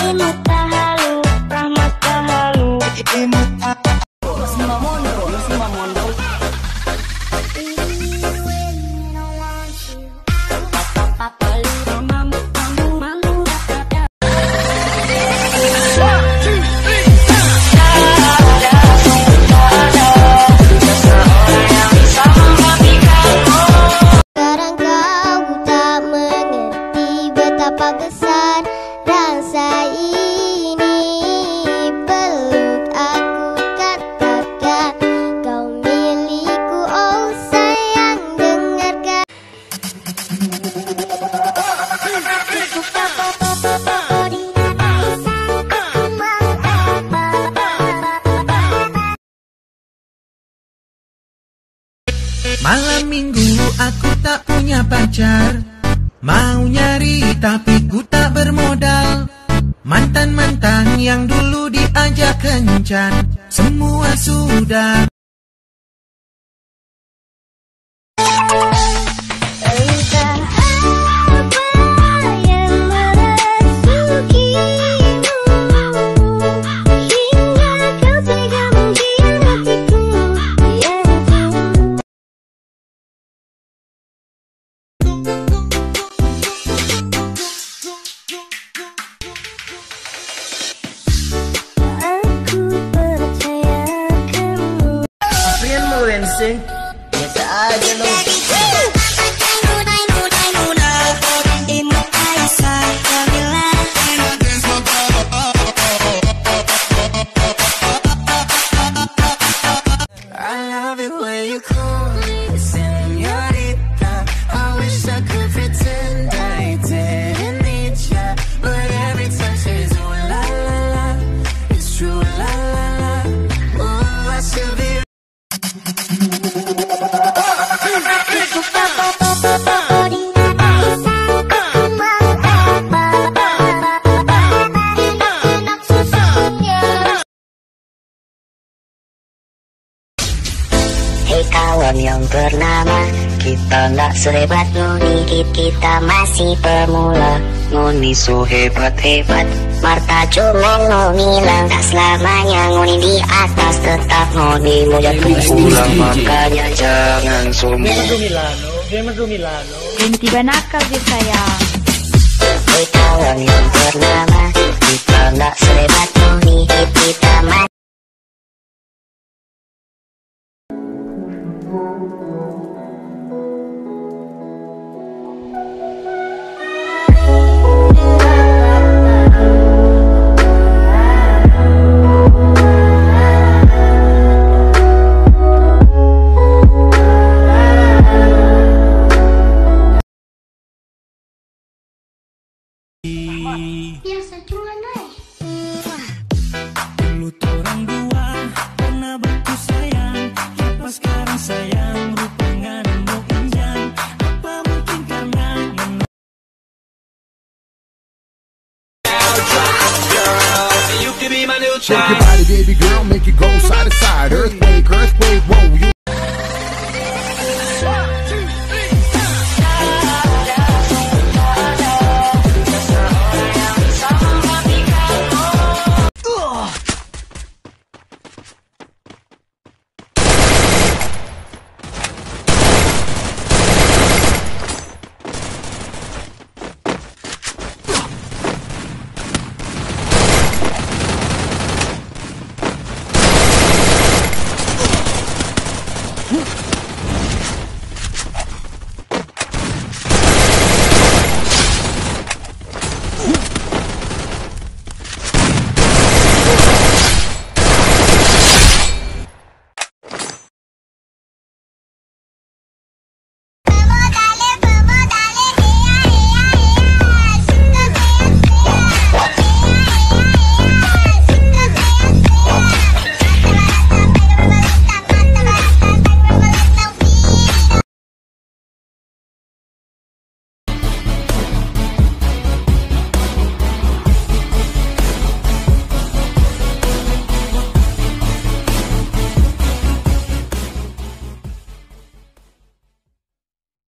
imut tahalu, rahmat tahalu. Simamondo. Sekarang kau tak mengerti betapa besar rasa ini. Peluk aku, katakan kau milikku, oh sayang, dengarkan. Malam minggu aku tak punya pacar, mau nyari tapi ku tak bermodal. Mantan-mantan yang dulu diajak kencan, semua sudah. Entah apa yang merasukimu, hingga kau tega mengkhianatiku. Aku percaya kamu. Aprian mo, Wednesday. Biasa aja lo. I love it when you call me señorita. I wish I could pretend I didn't need ya, but every time says ooh la la la, it's true la la la. Ooh, I should be. Hei kawan yang bernama, kita nggak sehebat Noni, kita masih pemula. Noni so hebat-hebat, Marta cuma bilang tak selamanya Noni di atas, tetap Noni mau jatuh ulang, makanya jangan sombong. Ganti banakal dia sayang. Hei kawan yang bernama, kita nggak sehebat Noni, kita masih. Biasa cuma naik. Dulu torang dua pernah batu sayang, lepas sekarang sayang rupanya nembok injang. Apa mungkin karena Shake your body, baby girl, make it go side to side. Earthquake, earthquake, whoa.